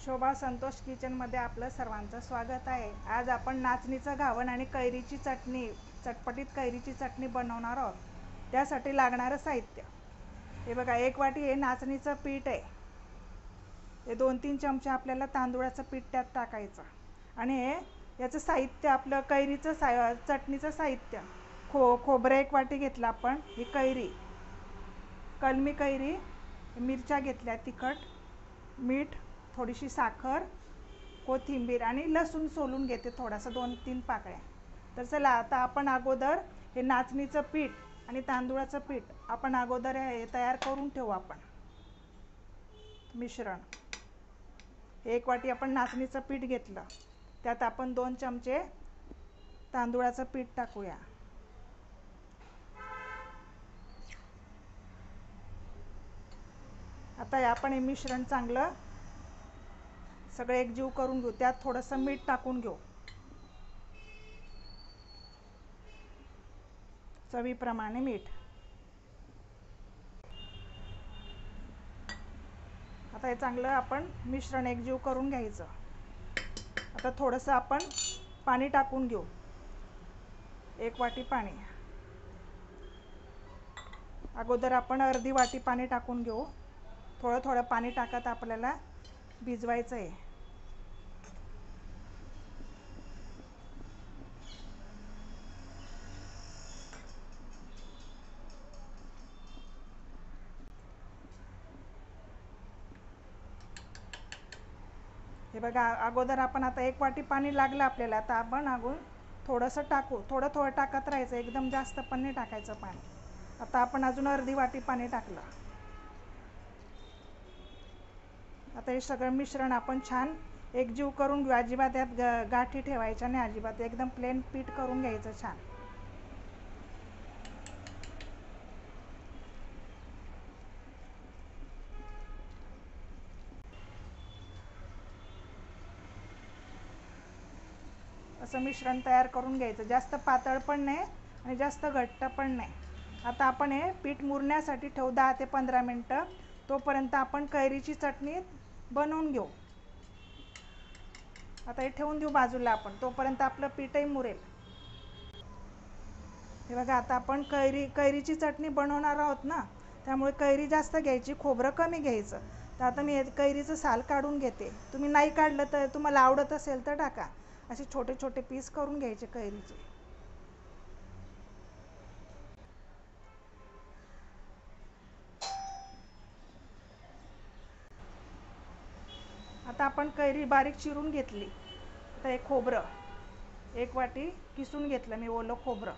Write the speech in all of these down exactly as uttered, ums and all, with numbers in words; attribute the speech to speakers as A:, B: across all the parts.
A: शोभा संतोष किचनमध्ये आपलं सर्वांचं स्वागत आहे। आज आपण नाचणीचं घावण आणि कैरीची चटणी, चटपटीत कैरीची चटणी बनवणार आहोत। त्यासाठी लागणारं साहित्य हे बघा, एक वाटी हे नाचणीचं पीठ आहे। हे दोन तीन चमचे आपल्याला तांदूळाचं पीठ त्यात टाकायचं। आणि हे याचं साहित्य आपलं कैरीचं सा चटणीचं साहित्य, खो खोबरं एक वाटी घेतलं आपण, ही कैरी, कलमी कैरी, मिरच्या घेतल्या तिखट, मीठ, थोडीशी साखर, कोथिंबीर आणि लसूण सोलून घेते थोडासा, दोन तीन पाकळ्या। तर चला आता आपण अगोदर हे नाचणीचं पीठ आणि तांदूळाचं पीठ आपण अगोदर हे तयार करून ठेवू। आपण मिश्रण, एक वाटी आपण नाचणीचं पीठ घेतलं, त्यात आपण दोन चमचे तांदूळाचं पीठ टाकूया। आता आपण हे मिश्रण चांगलं सगळे एकजीव करून घेऊ। त्यात थोडंसं मीठ टाकून घेऊ, चवीप्रमाणे मीठ। आता हे चांगलं आपण मिश्रण एकजीव करून घ्यायचं। आता थोडंसं आपण पाणी टाकून घेऊ, एक वाटी पाणी। अगोदर आपण अर्धी वाटी पाणी टाकून घेऊ। थोडं थोडं पाणी टाकत आपल्याला भिजवायचं आहे। हे बघा, अगोदर आपण आता एक वाटी पाणी लागलं आपल्याला, आता आपण अगोदर थोडंसं टाकू, थोडं थोडं टाकत राहायचं, एकदम जास्त पण नाही टाकायचं पाणी। आता आपण अजून अर्धी वाटी पाणी टाकलं। आता हे सगळं मिश्रण आपण छान एकजीव करून घेऊ। अजिबात यात ग गाठी ठेवायच्या नाही, अजिबात, एकदम प्लेन पीठ करून घ्यायचं छान। असं मिश्रण तयार करून घ्यायचं, जास्त पातळ पण नाही आणि जास्त घट्ट पण नाही। आता आपण हे पीठ मुरण्यासाठी ठेवू दहा ते पंधरा मिनटं। तोपर्यंत आपण कैरीची चटणी बनवून घेऊ। आता हे ठेवून देऊ बाजूला आपण, तोपर्यंत आपलं पीठही मुरेल। हे बघा, आता आपण कैरी कैरीची चटणी बनवणार आहोत ना, त्यामुळे कैरी जास्त घ्यायची, खोबरं कमी घ्यायचं। तर आता मी कैरीचं साल काढून घेते। तुम्ही नाही काढलं तर तुम्हाला आवडत असेल तर टाका। असे छोटे छोटे पीस करून घ्यायचे कैरीचे। आता आपण कैरी बारीक चिरून घेतली। आता हे खोबरं एक वाटी किसून घेतलं मी, ओलं खोबरं,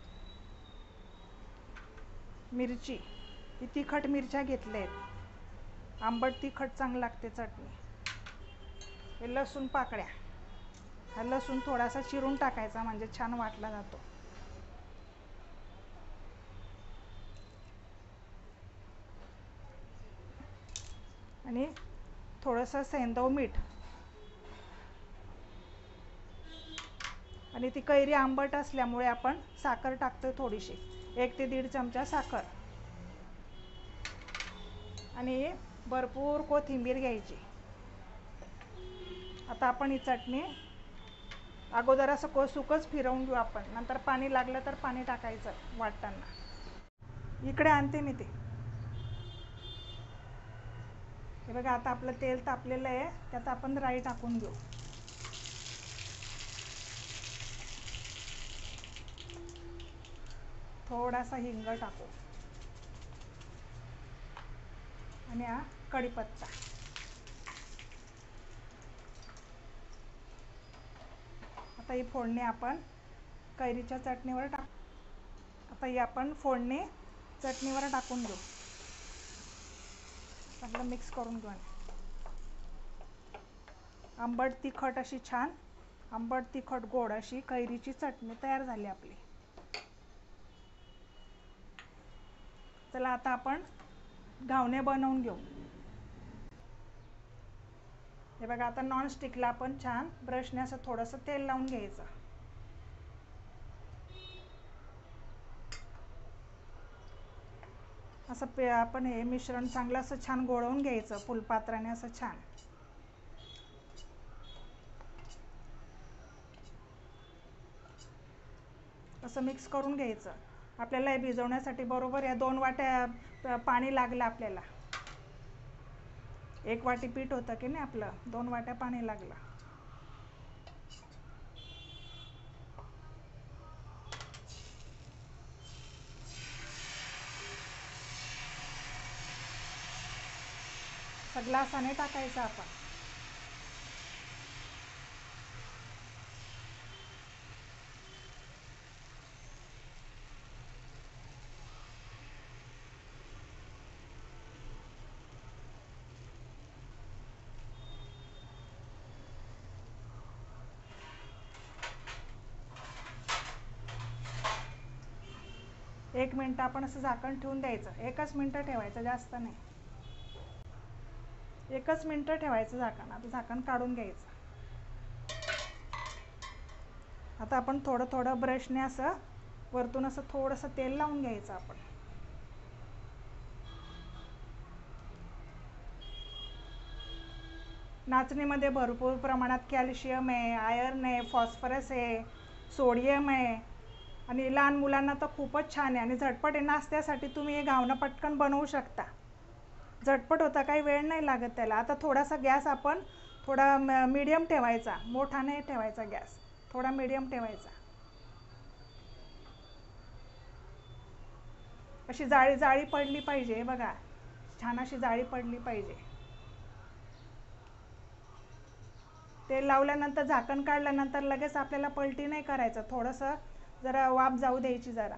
A: मिरची, ही तिखट मिरच्या घेतल्या आहेत, आंबट तिखट चांगलं लागते चटणी। हे लसूण पाकळ्या, हा लसूण थोडासा चिरून टाकायचा म्हणजे छान वाटला जातो। आणि थोडंसं सेंधव मीठ, आणि ती कैरी आंबट असल्यामुळे आपण साखर टाकतोय थोडीशी, एक ते दीड चमचा साखर। आणि भरपूर कोथिंबीर घ्यायची। आता आपण ही चटणी अगोदर असं को सुकच फिरवून घेऊ आपण, नंतर पाणी लागलं तर पाणी टाकायचं वाटताना। इकडे आणते मी ते। हे बघा, आता आपलं तेल तापलेलं आहे, त्यात आपण राई टाकून घेऊ। थोडासा हिंग टाकू आणि हा कढीपत्ता। आता ही फोडणी आपण कैरीच्या चटणीवर टाक आता ही आपण फोडणी चटणीवर टाकून घेऊ, चांगलं मिक्स करून घेऊ। आंबट तिखट अशी छान आंबट तिखट गोड अशी कैरीची चटणी तयार झाली आपली। चला आता आपण घावणे बनवून घेऊ। हे बघा, आता नॉन स्टिकला आपण छान ब्रशने असं थोडंसं तेल लावून घ्यायचं। असं पे आपण हे मिश्रण चांगलं असं छान गोळवून घ्यायचं, फुलपात्राने असं छान। असं मिक्स करून घ्यायचं. आपल्याला हे भिजवण्यासाठी बरोबर या दोन वाट्या पाणी लागलं आपल्याला. एक वाटी पीठ होतं की नाही आपलं, दोन वाट्या पाणी लागलं. ग्लासाने टाकायचं आपण. एक मिनटं आपण असं झाकण ठेवून द्यायचं. एकच मिनटं ठेवायचं, जास्त नाही. एकच मिनटं ठेवायचं झाकण. आता झाकण काढून घ्यायचं. आता आपण थोडं थोडं ब्रशने असं वरतून असं थोडंसं तेल लावून घ्यायचं आपण. नाचणीमध्ये भरपूर प्रमाणात कॅल्शियम आहे, आयर्न आहे, फॉस्फरस आहे, सोडियम आहे आणि लहान मुलांना तर खूपच छान आहे आणि झटपट आहे. नाश्त्यासाठी तुम्ही हे घावणं पटकन बनवू शकता. झटपट होता, काही वेळ नाही लागत त्याला. आता थोडासा गॅस आपण थोडा मीडियम ठेवायचा, मोठा नाही ठेवायचा गॅस, थोडा मीडियम ठेवायचा. अशी जाळी जाळी पडली पाहिजे बघा, छान अशी जाळी पडली पाहिजे. तेल लावल्यानंतर झाकण काढल्यानंतर लगेच आपल्याला पलटी नाही करायचं, थोडंसं जरा वाफ जाऊ द्यायची जरा.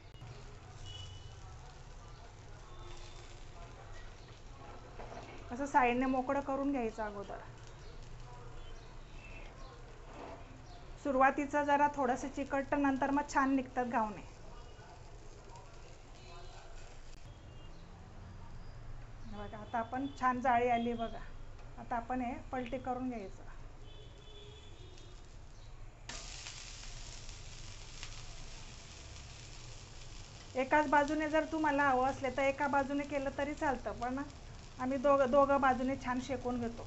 A: असं साईडने मोकळं करून घ्यायचं अगोदर. सुरुवातीचं जरा थोडंसं चिकट, नंतर मग छान निघतात घावणे. बघा आता आपण छान जाळी आली बघा. आता आपण हे पलटी करून घ्यायचं. एकाच बाजूने जर तुम्हाला हवं असले तर एका बाजूने केलं तरी चालतं, पण आम्ही दोघं दोघं बाजूने छान शेकून घेतो.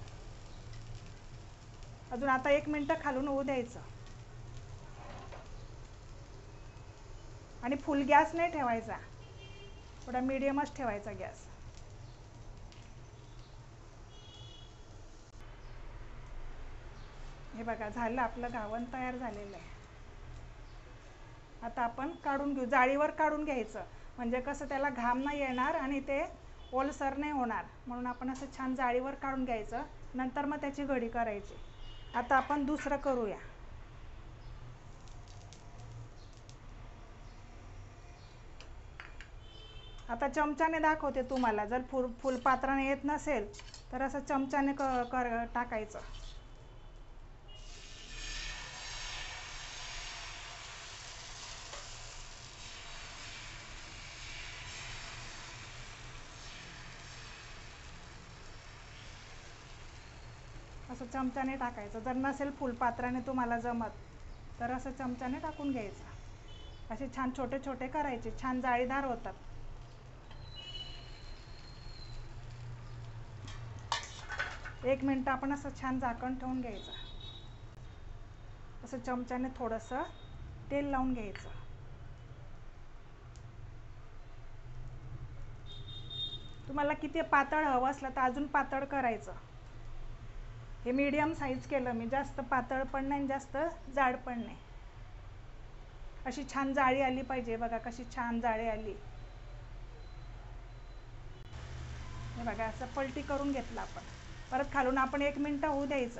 A: अजून आता एक मिनटं खालून होऊ द्यायचं. आणि फुल गॅस नाही ठेवायचा, थोडा मीडियमच ठेवायचा गॅस. हे बघा झालं, आपलं घावण तयार झालेलं आहे. आता आपण काढून घेऊ, जाळीवर काढून घ्यायचं, म्हणजे कसं त्याला घाम नाही येणार आणि ते ओलसर नाही होणार. म्हणून आपण असं छान जाळीवर काढून घ्यायचं, नंतर मग त्याची घडी करायची. आता आपण दुसरं करूया. आता चमच्याने दाखवते तुम्हाला. जर फुल फुलपात्राने येत नसेल तर असं चमच्याने क कर टाकायचं. असं चमच्याने टाकायचं. जर नसेल फुलपात्राने तुम्हाला जमत तर असं चमच्याने टाकून घ्यायचं. असे छान छोटे छोटे करायचे, छान जाळीदार होतात. एक मिनटं आपण असं छान झाकण ठेवून घ्यायचं. असं चमच्याने थोडंसं तेल लावून घ्यायचं. तुम्हाला किती पातळ हवं असलं तर अजून पातळ करायचं. हे मीडियम साईज केलं मी, जास्त पातळ पण नाही जास्त जाड पण नाही. अशी छान जाळी आली पाहिजे बघा, कशी छान जाळी आली. हे बघा असं पलटी करून घेतलं आपण. परत खालून आपण एक मिनटं होऊ द्यायचं.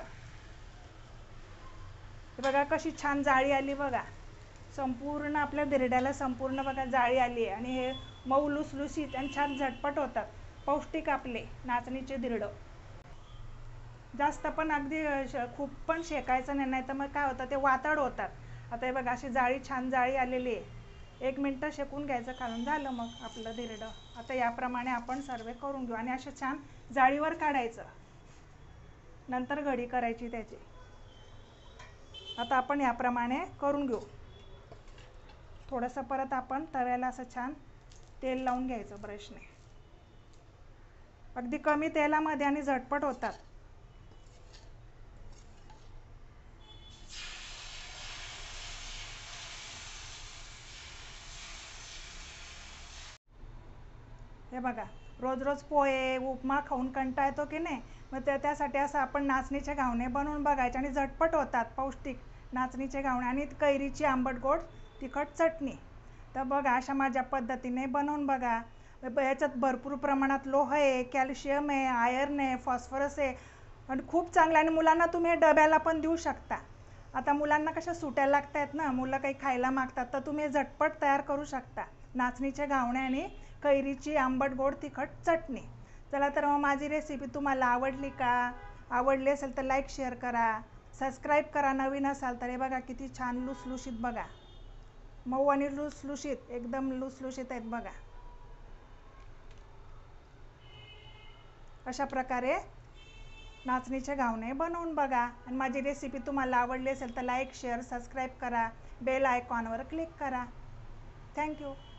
A: हे बघा कशी छान जाळी आली बघा. संपूर्ण आपल्या धिरड्याला संपूर्ण बघा जाळी आली आहे. आणि हे मऊ लुसलुसीत आणि छान झटपट होतात. पौष्टिक आपले नाचणीचे धिरडं. जास्त पण अगदी खूप पण शेकायचं नाही, नाही तर मग काय होतं ते वातड होतात. आता हे बघा अशी जाळी छान जाळी आलेली आहे. एक मिनटं शेकून घ्यायचं खालून, झालं मग आपलं धिरडं. आता याप्रमाणे आपण सर्व करून घेऊ आणि असं छान जाळीवर काढायचं, नंतर घडी करायची त्याची. आता आपण याप्रमाणे करून घेऊ. थोडंसं परत आपण तव्याला असं छान तेल लावून घ्यायचं ब्रशने. अगदी कमी तेलामध्ये आणि झटपट होतात. हे बघा, रोज रोज पोहे उपमा खाऊन कंटाळा येतो की नाही, मग त्या त्यासाठी असं आपण नाचणीचे घावणे बनवून बघायचे आणि झटपट होतात, पौष्टिक नाचणीचे घावणे आणि कैरीची आंबट गोड तिखट चटणी. तर बघा, अशा माझ्या पद्धतीने बनवून बघा. याच्यात भरपूर प्रमाणात लोह आहे, कॅल्शियम आहे, आयर्न आहे, फॉस्फरस आहे आणि खूप चांगलं. आणि मुलांना तुम्ही हे डब्याला पण देऊ शकता. आता मुलांना कशा सुट्या लागत आहेत ना, मुलं काही खायला मागतात, तर तुम्ही झटपट तयार करू शकता नाचणीचे घावणे आणि कैरीची आंबट गोड तिखट चटणी. चला तर मग माझी रेसिपी तुम्हाला आवडली का? आवडली असेल तर लाईक शेअर करा, सबस्क्राईब करा नवीन असाल तर. हे बघा किती छान लुसलुशीत, बघा मऊ आणि लुसलुशीत, एकदम लुसलुशीत आहेत बघा. अशा प्रकारे नाचणीचे घावणे बनवून बघा. आणि माझी रेसिपी तुम्हाला आवडली असेल तर लाईक शेअर सबस्क्राईब करा, बेल आयकॉनवर क्लिक करा. थँक्यू.